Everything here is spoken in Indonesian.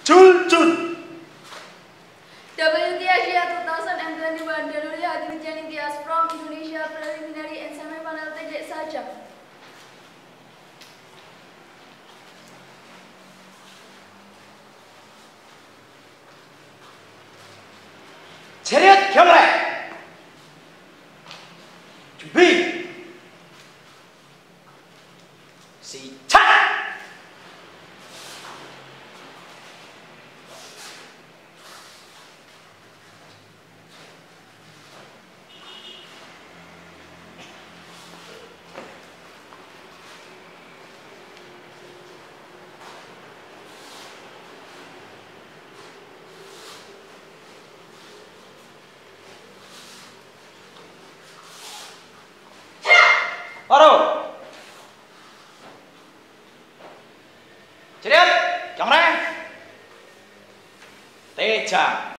Jul. WTA Asia 2021 Dalulia Adrian Indias from Indonesia preliminary and semi-final TJ saja. 체력 경례 준비 시작. 바로 체력 경례 대장